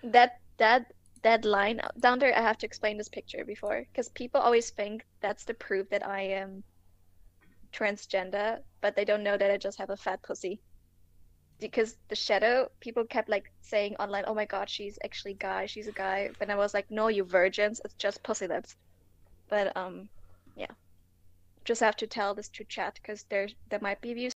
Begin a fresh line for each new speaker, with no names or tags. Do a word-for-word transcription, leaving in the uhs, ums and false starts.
that that that line down there, I have to explain this picture before, because people always think that's the proof that I am transgender, but they don't know that I just have a fat pussy. Because the shadow, people kept like saying online, "Oh my God, she's actually guy, she's a guy." But I was like, "No, you virgins, it's just pussy lips." But um, yeah, just have to tell this to chat because there's there might be views